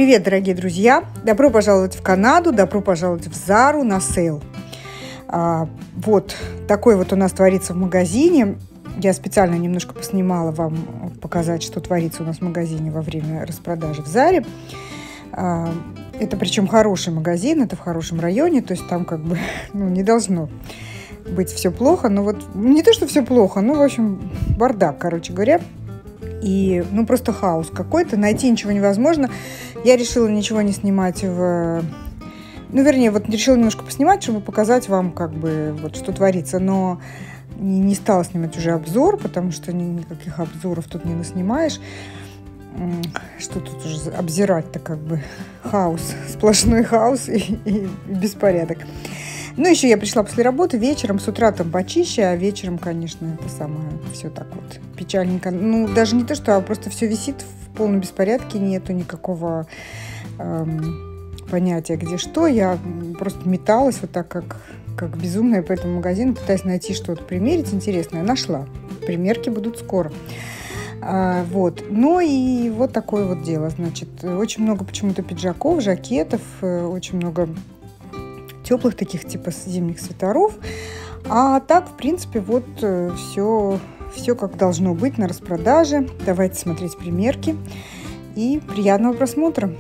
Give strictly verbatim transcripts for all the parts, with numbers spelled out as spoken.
Привет, дорогие друзья! Добро пожаловать в Канаду, добро пожаловать в Зару на сейл. А, вот такой вот у нас творится в магазине. Я специально немножко поснимала вам показать, что творится у нас в магазине во время распродажи в Заре. А, это причем хороший магазин, это в хорошем районе, то есть там как бы ну, не должно быть все плохо. Но вот не то, что все плохо, ну, в общем, бардак, короче говоря. И, ну, просто хаос какой-то, найти ничего невозможно. Я решила ничего не снимать в... Ну, вернее, вот решила немножко поснимать, чтобы показать вам, как бы, вот, что творится. Но не, не стала снимать уже обзор, потому что ни, никаких обзоров тут не наснимаешь. Что тут уже обзирать-то, как бы, хаос, сплошной хаос и, и беспорядок. Ну, еще я пришла после работы вечером, с утра там почище, а вечером, конечно, это самое, все так вот печальненько. Ну, даже не то, что, а просто все висит в полном беспорядке, нету никакого эм, понятия, где что. Я просто металась вот так, как, как безумная по этому магазину, пытаясь найти что-то примерить интересное. Нашла. Примерки будут скоро. А, вот. Ну и вот такое вот дело. Значит, очень много почему-то пиджаков, жакетов, очень много теплых таких типа зимних свитеров. А так, в принципе, вот все, все как должно быть на распродаже. Давайте смотреть примерки. И приятного просмотра!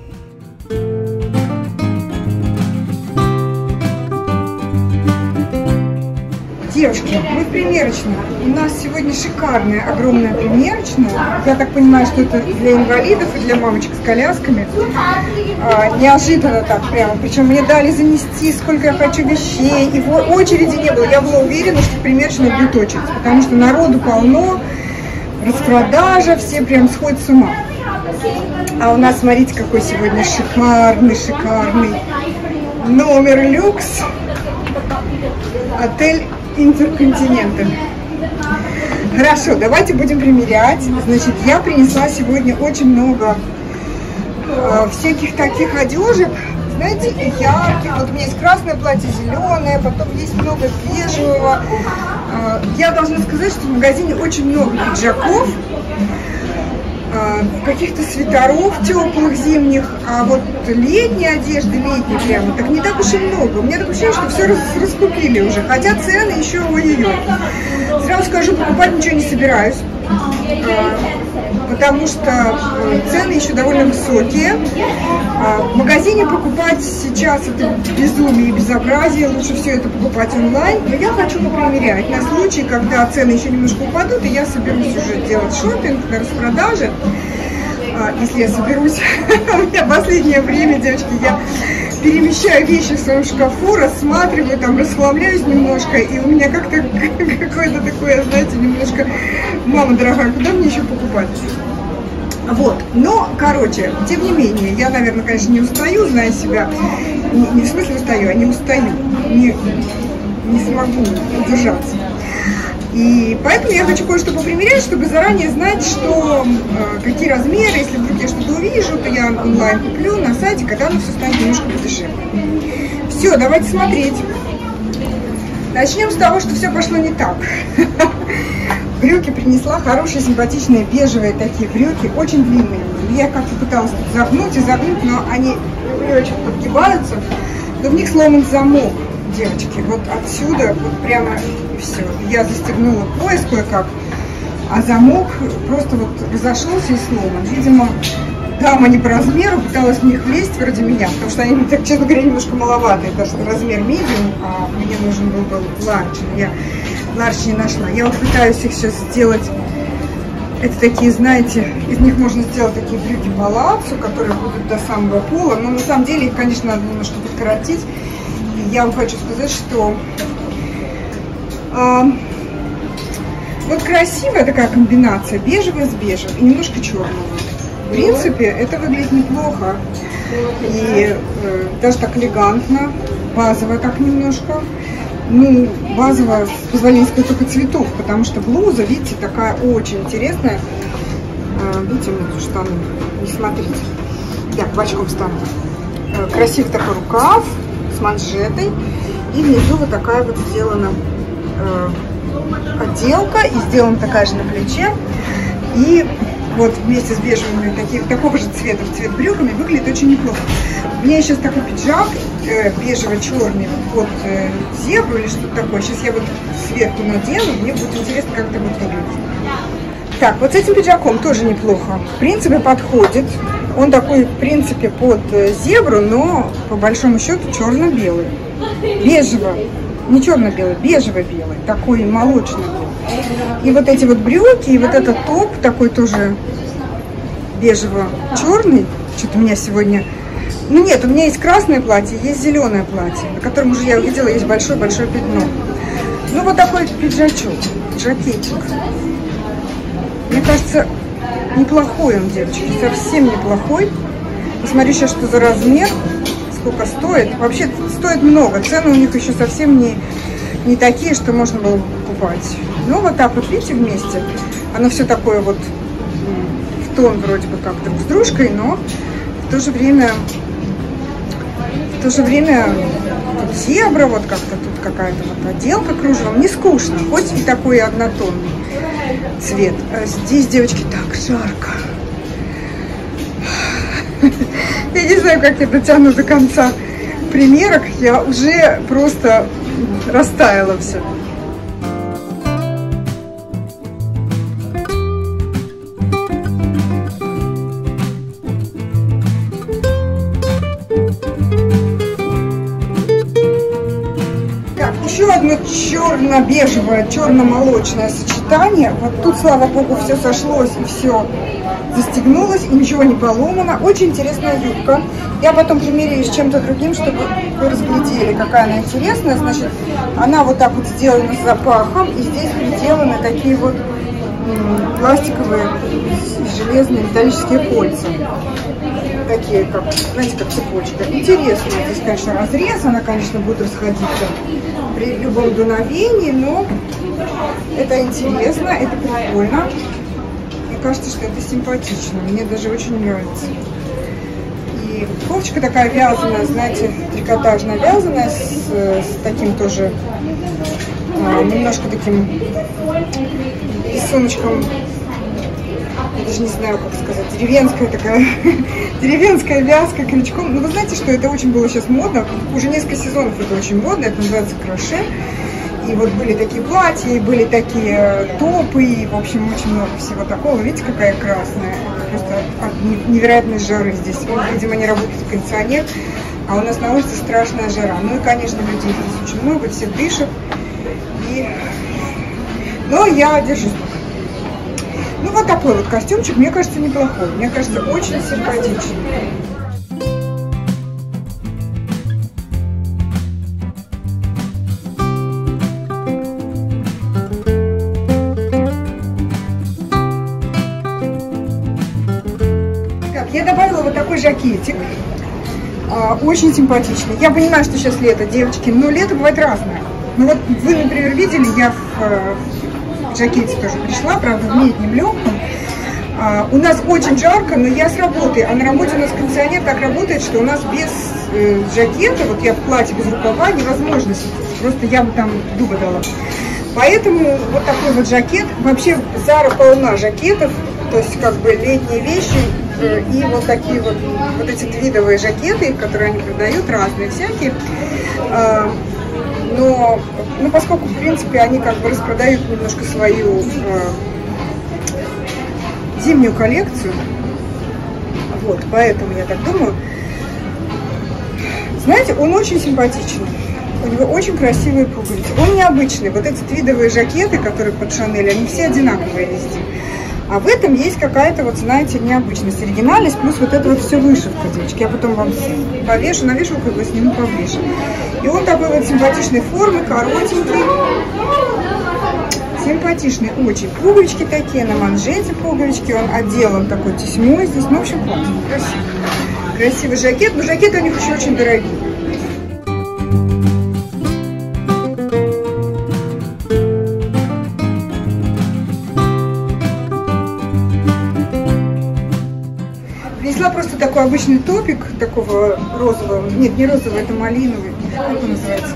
Девушки, мы в примерочной. У нас сегодня шикарная, огромная примерочная. Я так понимаю, что это для инвалидов и для мамочек с колясками. А, неожиданно так прямо. Причем мне дали занести, сколько я хочу вещей. И очереди не было. Я была уверена, что в примерочной будет очередь. Потому что народу полно, распродажа, все прям сходят с ума. А у нас, смотрите, какой сегодня шикарный, шикарный номер люкс. Отель Интерконтиненталь. Хорошо, давайте будем примерять. Значит, я принесла сегодня очень много э, всяких таких одежек, знаете, ярких. Вот у меня есть красное платье, зеленое, потом есть много бежевого. Э, я должна сказать, что в магазине очень много пиджаков, э, каких-то свитеров теплых, зимних, а вот летней одежды, летней прямо, так не так уж и много. У меня такое ощущение, что все рас, раскупили уже, хотя цены еще ой-ой-ой. Сразу скажу, покупать ничего не собираюсь, потому что цены еще довольно высокие. В магазине покупать сейчас это безумие и безобразие, лучше все это покупать онлайн. Но я хочу попримерять на случай, когда цены еще немножко упадут, и я соберусь уже делать шопинг на распродаже. Если я соберусь, у меня последнее время, девочки, я перемещаю вещи в своем шкафу, рассматриваю, там, расхламляюсь немножко, и у меня как-то какое-то такое, знаете, немножко, мама дорогая, куда мне еще покупать? Вот, но, короче, тем не менее, я, наверное, конечно, не устаю, зная себя, не, не в смысле устаю, а не устаю, не, не смогу удержаться. И поэтому я хочу кое-что попримерять, чтобы заранее знать, что, э, какие размеры, если вдруг я что-то увижу, то я онлайн куплю на сайте, когда оно все станет немножко подешевле. Все, давайте смотреть. Начнем с того, что все пошло не так. Брюки принесла, хорошие, симпатичные, бежевые такие брюки, очень длинные. Я как-то пыталась тут загнуть и загнуть, но они не очень подгибаются, но в них сломан замок. Девочки, вот отсюда, вот прямо все. Я застегнула пояс кое-как, а замок просто вот разошелся и сломан. Видимо, дама не по размеру, пыталась в них влезть вроде меня, потому что они, так, честно говоря, немножко маловатые, потому что размер медиум, а мне нужен был, был ларч, я ларч не нашла. Я вот пытаюсь их сейчас сделать, это такие, знаете, из них можно сделать такие брюки палаццо, которые будут до самого пола, но на самом деле их, конечно, надо немножко подкоротить. Я вам хочу сказать, что э, вот красивая такая комбинация бежевая с бежевым и немножко черного. В принципе, это выглядит неплохо. И э, даже так элегантно, базово так немножко. Ну, базово, с позволения сказать, только цветов, потому что блуза, видите, такая очень интересная. Э, видите, вот штаны, не смотрите. Я бочком стану. Э, красивый такой рукав с манжетой, и внизу вот такая вот сделана э, отделка, и сделана такая же на плече, и вот вместе с бежевыми, таких, такого же цвета, цвет брюками, выглядит очень неплохо. У меня сейчас такой пиджак э, бежево-черный, вот э, зебру или что-то такое. Сейчас я вот сверху надену, мне будет интересно, как это будет выглядеть. Так, вот с этим пиджаком тоже неплохо. В принципе, подходит. Он такой, в принципе, под зебру, но по большому счету черно-белый. Бежево. Не черно-белый, бежево-белый. Такой молочный. И вот эти вот брюки, и вот этот топ такой тоже бежево-черный. Что-то у меня сегодня... Ну нет, у меня есть красное платье, есть зеленое платье, на котором уже я увидела, есть большое-большое пятно. Ну вот такой пиджачок, жакетик. Мне кажется, неплохой он, девочки, совсем неплохой. Посмотри сейчас, что за размер, сколько стоит. Вообще стоит много, цены у них еще совсем не, не такие, что можно было бы покупать. Ну вот так вот, видите, вместе. Оно все такое вот в тон вроде бы как-то с дружкой, но в то же время, в то же время тут зебра, вот как-то тут какая-то вот отделка кружевом. Не скучно, хоть и такой однотонный цвет. А здесь, девочки, так жарко. Я не знаю, как я дотяну до конца примерок. Я уже просто растаяла все. Еще одно черно-бежевое, черно-молочное сочетание. Вот тут, слава богу, все сошлось и все застегнулось, и ничего не поломано. Очень интересная юбка. Я потом примеряю с чем-то другим, чтобы вы разглядели, какая она интересная. Значит, она вот так вот сделана с запахом, и здесь приделаны такие вот пластиковые, железные, металлические кольца. Такие, как, знаете, как цепочка. Интересно. Здесь, конечно, разрез, она, конечно, будет расходиться при любом дуновении, но это интересно, это прикольно. Мне кажется, что это симпатично. Мне даже очень нравится. И кофточка такая вязаная, знаете, трикотажная вязаная, с, с таким тоже, а, немножко таким рисуночком. Я даже не знаю, как сказать, деревенская такая, деревенская вязка крючком. Ну, вы знаете, что это очень было сейчас модно, уже несколько сезонов это очень модно, это называется кроше. И вот были такие платья, и были такие топы, и, в общем, очень много всего такого. Видите, какая красная, просто от невероятной жары здесь. Видимо, не работает кондиционер, а у нас на улице страшная жара. Ну и, конечно, людей здесь очень много, все дышат. И... Но я держусь. Ну, вот такой вот костюмчик, мне кажется, неплохой. Мне кажется, очень симпатичный. Так, я добавила вот такой жакетик. Очень симпатичный. Я понимаю, что сейчас лето, девочки, но лето бывает разное. Ну вот вы, например, видели, я в... в жакете тоже пришла, правда, в летнем легком. А, у нас очень жарко, но я с работы, а на работе у нас кондиционер так работает, что у нас без э, жакета, вот я в платье без рукава, невозможно сидеть. Просто я бы там дуба дала. Поэтому вот такой вот жакет. Вообще Zara полна жакетов, то есть как бы летние вещи э, и вот такие вот, вот эти твидовые жакеты, которые они продают, разные всякие. Э, Но, ну, поскольку, в принципе, они как бы распродают немножко свою э, зимнюю коллекцию, вот, поэтому я так думаю. Знаете, он очень симпатичный, у него очень красивые пуговицы, он необычный. Вот эти твидовые жакеты, которые под Шанель, они все одинаковые везде. А в этом есть какая-то, вот знаете, необычность, оригинальность, плюс вот это вот все вышивка, девочки. Я потом вам повешу, на вешалку его сниму поближе. И он такой вот симпатичной формы, коротенький. Симпатичный очень. Пуговички такие, на манжете пуговички. Он отделан такой тесьмой здесь. Ну, в общем, классно, красиво. Красивый жакет. Но жакеты у них еще очень дорогие. Принесла просто такой обычный топик, такого розового. Нет, не розовый, это малиновый. Как он называется?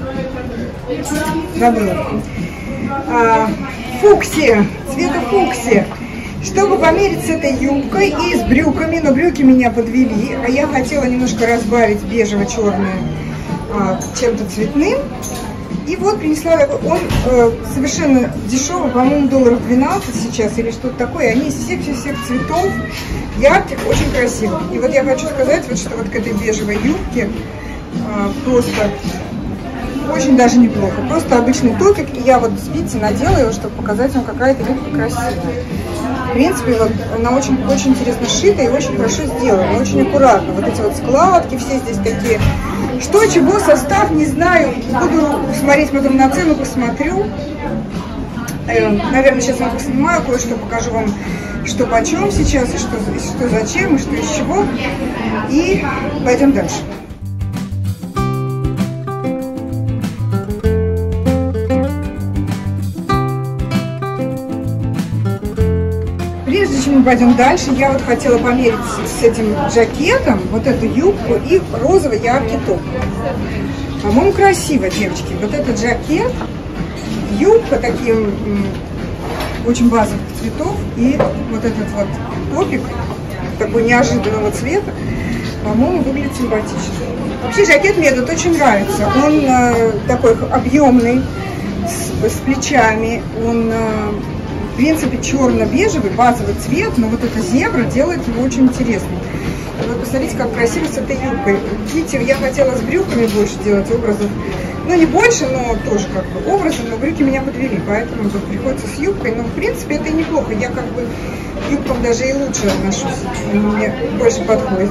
Забыла. А, фуксия, цвета фуксия. Чтобы померить с этой юбкой и с брюками, но брюки меня подвели, а я хотела немножко разбавить бежево-черное а, чем-то цветным. И вот принесла, он э, совершенно дешевый, по-моему, долларов двенадцать сейчас или что-то такое. Они из всех-всех цветов, ярких, очень красивых. И вот я хочу сказать, вот, что вот к этой бежевой юбке э, просто очень даже неплохо. Просто обычный топик. И я вот, видите, надела его, чтобы показать вам, какая эта юбка красивая. В принципе, вот она очень, очень интересно сшита и очень хорошо сделана, очень аккуратно. Вот эти вот складки все здесь такие. Что, чего, состав, не знаю. Буду смотреть потом на цену, посмотрю. Э, наверное, сейчас я поснимаю, кое-что покажу вам, что почем сейчас, и что, и что зачем, и что из чего. И пойдем дальше. Прежде чем мы пойдем дальше, я вот хотела померить с этим жакетом вот эту юбку и розовый яркий топ. По-моему, красиво, девочки. Вот этот жакет, юбка такие очень базовых цветов и вот этот вот топик такой неожиданного цвета, по-моему, выглядит симпатично. Вообще жакет мне этот очень нравится. Он э, такой объемный, с, с плечами, он... Э, В принципе, черно-бежевый, базовый цвет, но вот эта зебра делает его очень интересным. И вот посмотрите, как красиво с этой юбкой. Видите, я хотела с брюками больше делать образов. Ну, не больше, но тоже как бы образы, но брюки меня подвели, поэтому вот приходится с юбкой. Но, в принципе, это и неплохо. Я как бы к юбкам даже и лучше отношусь. Мне больше подходит.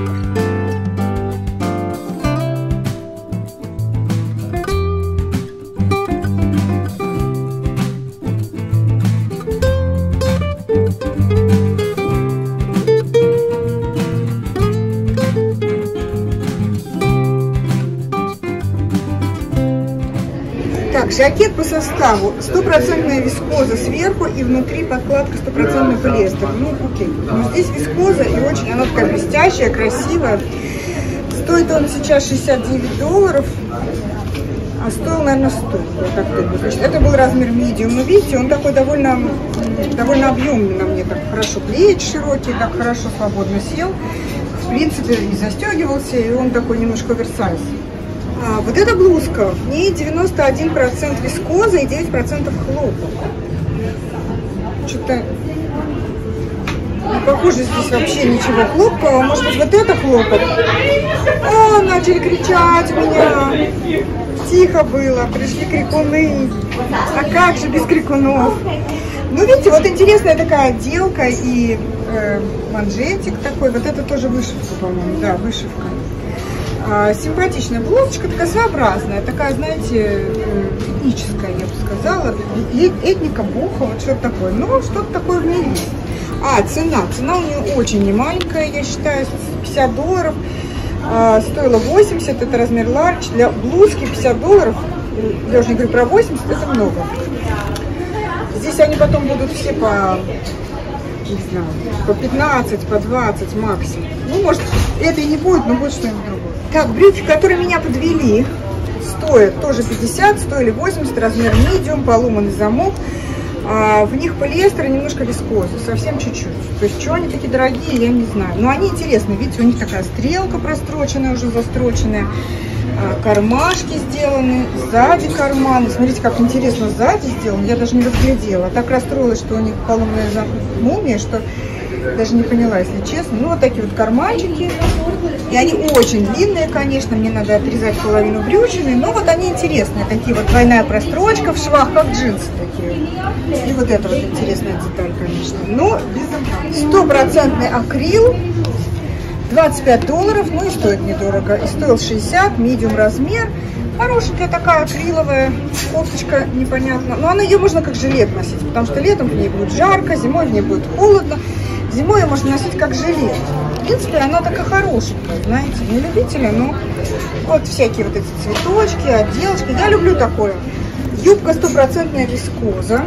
Так, жакет по составу. Стопроцентная вискоза сверху и внутри подкладка стопроцентный полиэстер. Ну, окей. Но здесь вискоза и очень, она такая блестящая, красивая. Стоит он сейчас шестьдесят девять долларов, а стоил, наверное, сто. Так, значит, это был размер medium. Но видите, он такой довольно, довольно объемный на мне. Так хорошо плечи широкие, так хорошо свободно сел. В принципе, и застегивался, и он такой немножко оверсайз. А, вот эта блузка, в ней девяносто один процент вискоза и девять процентов хлопок. Что-то не похоже здесь вообще ничего хлопкового. Может быть, вот это хлопок? О, начали кричать у меня. Тихо было, пришли крикуны. А как же без крикунов? Ну, видите, вот интересная такая отделка и э, манжетик такой. Вот это тоже вышивка, по-моему, да, вышивка. Симпатичная блузочка, такая своеобразная, такая, знаете, этническая, я бы сказала, этника, боха, вот что-то такое, но что-то такое в ней есть. А, цена, цена у нее очень немаленькая, я считаю, пятьдесят долларов, а, стоила восемьдесят, это размер large, для блузки пятьдесят долларов, я уже не говорю про восемьдесят, это много. Здесь они потом будут все по... не знаю, по пятнадцать, по двадцать максимум. Ну, может, это и не будет, но будет что-нибудь другое. Так, брюки, которые меня подвели, стоят тоже пятьдесят, стоили восемьдесят, размер medium, поломанный замок. А, в них полиэстер и немножко вискозы, совсем чуть-чуть. То есть, что они такие дорогие, я не знаю. Но они интересные, видите, у них такая стрелка простроченная, уже застроченная. А, кармашки сделаны, сзади карманы. Смотрите, как интересно сзади сделано, я даже не разглядела. Так расстроилась, что у них поломанная молния, что даже не поняла, если честно. Ну, вот такие вот карманчики. И они очень длинные, конечно, мне надо отрезать половину брючины. Но вот они интересные, такие вот двойная прострочка в швах, как джинсы такие. И вот это вот интересная деталь, конечно. Но стопроцентный акрил. двадцать пять долларов, ну и стоит недорого. И стоил шестьдесят, medium размер. Хорошенькая такая акриловая кофточка, непонятно. Но она ее можно как жилет носить, потому что летом в ней будет жарко, зимой в ней будет холодно. Зимой ее можно носить как жилет. В принципе, она такая хорошенькая, знаете, не любители, но вот всякие вот эти цветочки, отделочки. Я люблю такое. Юбка стопроцентная вискоза.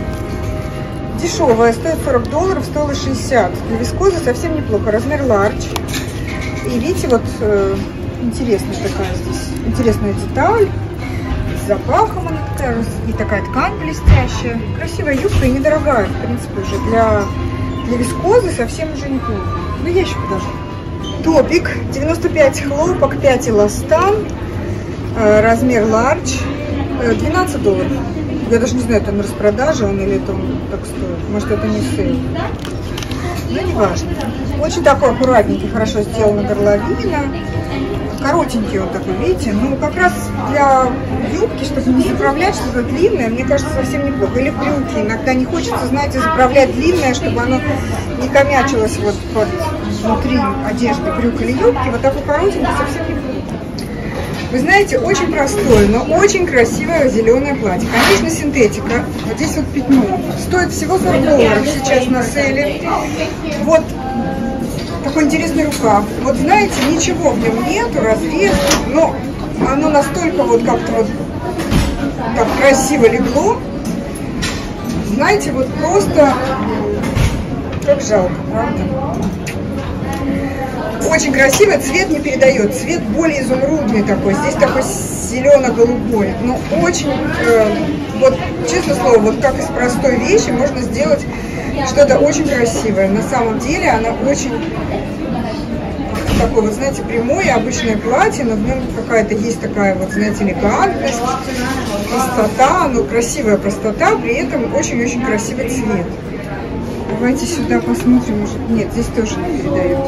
Дешевая, стоит сорок долларов, стоила шестьдесят. Для вискозы совсем неплохо. Размер large. И видите, вот э, интересная такая здесь, интересная деталь. С запахом она такая, и такая ткань блестящая. Красивая юбка и недорогая, в принципе, уже для для вискозы совсем уже неплохо. Ну, я еще подожду. Топик, девяносто пять хлопок, пять эластан, размер large, двенадцать долларов. Я даже не знаю, это на распродаже он или это он так стоит. Может, это не сейл. Но не важно. Очень такой аккуратненький, хорошо сделана горловина. Коротенький он такой, видите? Ну, как раз для юбки, чтобы не заправлять что-то длинное, мне кажется, совсем неплохо. Или брюки. Иногда не хочется, знаете, заправлять длинное, чтобы оно не комячилось вот под внутри одежды, брюк или юбки. Вот такой коротенький совсем неплохо. Вы знаете, очень простое, но очень красивое зеленое платье. Конечно, синтетика. Вот здесь вот пятно. Стоит всего сорок долларов сейчас на сейле. Вот такой интересный рукав. Вот знаете, ничего в нем нету, разрез, но оно настолько вот как-то вот так красиво легло. Знаете, вот просто как жалко, правда? Очень красивый, цвет не передает, цвет более изумрудный такой, здесь такой зелено-голубой, но очень, э, вот честное слово, вот как из простой вещи можно сделать что-то очень красивое. На самом деле она очень такое, вот знаете, прямое, обычное платье, но в нем какая-то есть такая, вот знаете, элегантность, простота, ну красивая простота, при этом очень-очень красивый цвет. Давайте сюда посмотрим, может, нет, здесь тоже не передает.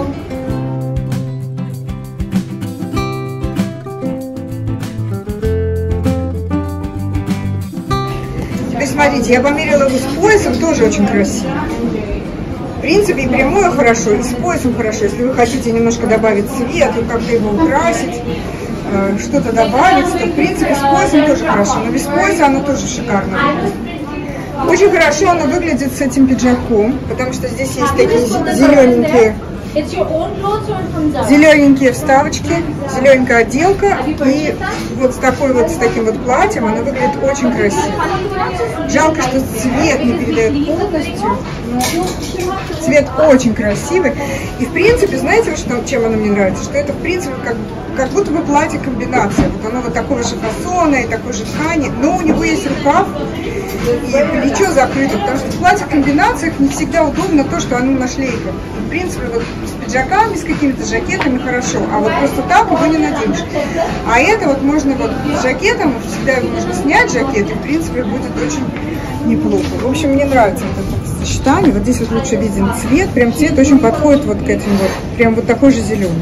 Смотрите, я померила его с поясом, тоже очень красиво. В принципе, и прямое хорошо, и с поясом хорошо. Если вы хотите немножко добавить цвет, и как-то его украсить, э, что-то добавить, то, в принципе, с поясом тоже хорошо. Но без пояса оно тоже шикарно выглядит. Очень хорошо оно выглядит с этим пиджаком, потому что здесь есть такие зелененькие, зелененькие вставочки, зелененькая отделка, и вот с такой вот, с таким вот платьем оно выглядит очень красиво. Жалко, что цвет не передает полностью, но цвет очень красивый. И в принципе, знаете, что, чем оно мне нравится? Что это в принципе как, как будто бы платье комбинация. Вот оно вот такого же фасона и такой же ткани, но у него есть рукав и плечо закрыто, потому что в платьях комбинациях не всегда удобно то, что оно на шлейфе. В принципе, вот с пиджаками, с какими-то жакетами хорошо, а вот просто так его не наденешь. А это вот можно вот с жакетом, всегда его можно снять жакет, и в принципе будет очень неплохо. В общем, мне нравится вот это сочетание. Вот здесь вот лучше виден цвет, прям цвет очень подходит вот к этим вот, прям вот такой же зеленый.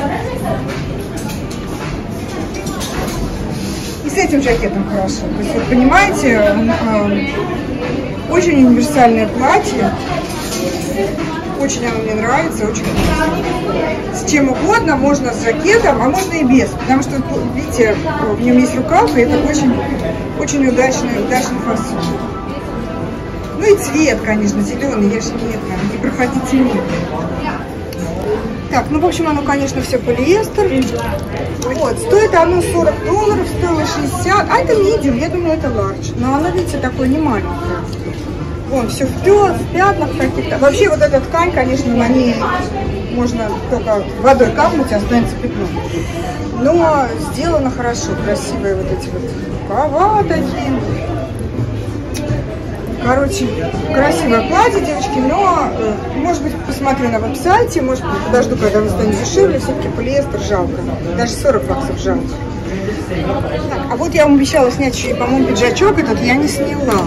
И с этим жакетом хорошо. То есть, вот понимаете, э, очень универсальное платье. Очень оно мне нравится, очень красиво. С чем угодно, можно с жакетом, а можно и без. Потому что, видите, в нем есть рукав, и это очень, очень удачный, удачный фасон. Ну и цвет, конечно, зеленый, я же не, это, не проходите мимо. Так, ну в общем оно, конечно, все полиэстер. Вот, стоит оно сорок долларов, стоило шестьдесят. А это medium, я думаю, это large. Но оно, видите, такое не маленькое. Вон, все в, пё, в пятнах каких-то. Вообще вот эта ткань, конечно, на ней можно только водой капнуть, и останется пятно. Но сделано хорошо, красивые вот эти вот рукава такие. Короче, красивое платье, девочки, но, может быть, посмотрю на веб-сайте, может быть, подожду, когда оно станет дешевле, все-таки полиэстер жалко. Даже сорок баксов жалко. Так, а вот я вам обещала снять еще, по-моему, пиджачок этот, я не сняла.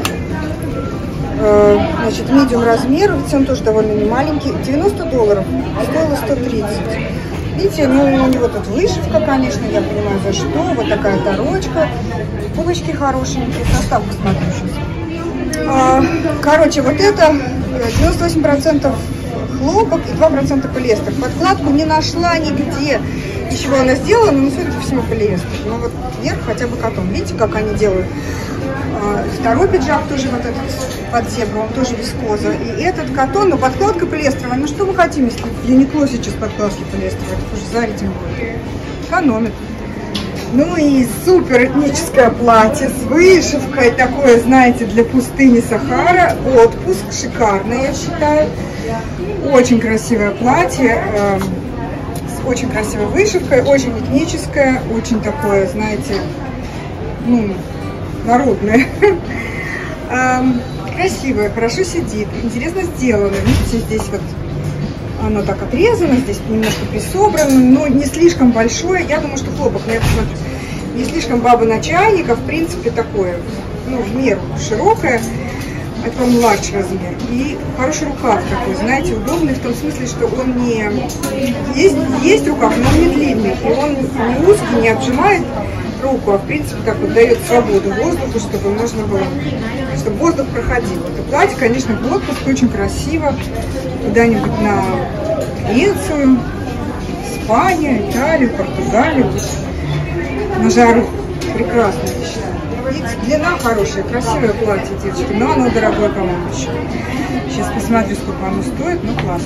Значит, medium размер, ведь он тоже довольно немаленький, девяносто долларов, стоило сто тридцать. Видите, ну у него тут вышивка, конечно, я понимаю за что, вот такая торочка, пуговички хорошенькие, состав посмотрю сейчас. Короче, вот это девяносто восемь процентов хлопок и два процента полиэстер. Подкладку не нашла нигде, из чего она сделана, но судя по всему полиэстер. Ну вот вверх хотя бы котон, видите, как они делают. Второй пиджак тоже вот этот под зебру, он тоже вискоза. И этот котон, но подкладка полиэстеровая. Ну что мы хотим, если Юникло сейчас подкладки полиэстеровые? Это уже зарите будет. Экономит. Ну и супер этническое платье с вышивкой. Такое, знаете, для пустыни Сахара. Отпуск. Шикарное, я считаю. Очень красивое платье. Э, с очень красивой вышивкой. Очень этническое. Очень такое, знаете, ну... народное. Красивое, хорошо сидит, интересно сделано. Видите, здесь вот оно так отрезано, здесь немножко присобрано, но не слишком большое. Я думаю, что хлопок, я посмотрю, не слишком баба на чайник, а в принципе такое, ну, в меру широкое. Это, по-моему, large размер. И хороший рукав такой, знаете, удобный в том смысле, что он не... Есть, есть рукав, но он не длинный. И он не узкий, не отжимает руку, а в принципе так вот дает свободу воздуху, чтобы можно было, чтобы воздух проходил. Это платье, конечно, в отпуск очень красиво. Куда-нибудь на Грецию, Испанию, Италию, Португалию. На жару. Прекрасная вещь. И длина хорошая, красивое платье, девочки, но оно дорогое, по-моему, еще. Сейчас посмотрю, сколько оно стоит, но классно.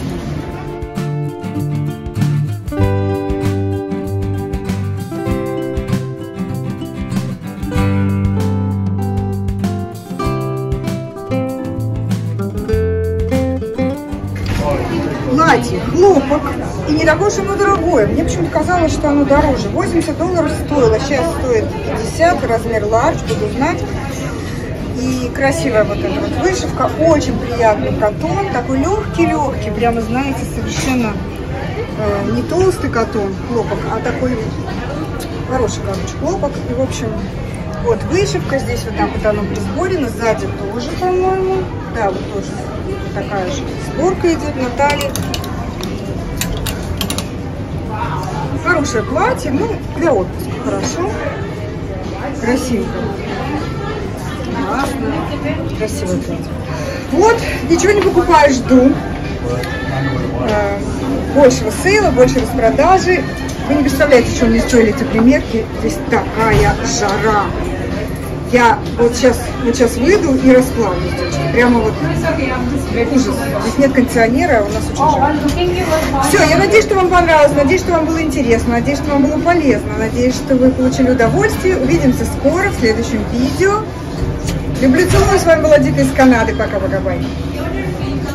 Платье, хлопок, и не такое уж оно дорогое. Мне почему-то казалось, что оно дороже. восемьдесят долларов стоило, сейчас стоит пятьдесят, размер large, буду знать. И красивая вот эта вот вышивка, очень приятный катон, такой легкий-легкий, прямо, знаете, совершенно э, не толстый катон, хлопок, а такой хороший, короче, хлопок. И, в общем, вот вышивка, здесь вот так вот оно присборено, сзади тоже, по-моему, да, вот тоже такая же сборка идет на талии. Хорошее платье, ну, для отпуска хорошо, красивенько. Классно, красивое платье. Вот, ничего не покупаю, жду э, большего сейла, больше распродажи. Вы не представляете, что мне стоили эти примерки. Здесь такая жара. Я вот сейчас, вот сейчас выйду и расплавлюсь, девочки. Прямо вот ужас. Здесь нет кондиционера, у нас очень жарко. Все, я надеюсь, что вам понравилось, надеюсь, что вам было интересно, надеюсь, что вам было полезно, надеюсь, что вы получили удовольствие. Увидимся скоро в следующем видео. Люблю, целую. С вами была Дика из Канады. Пока-пока, бай.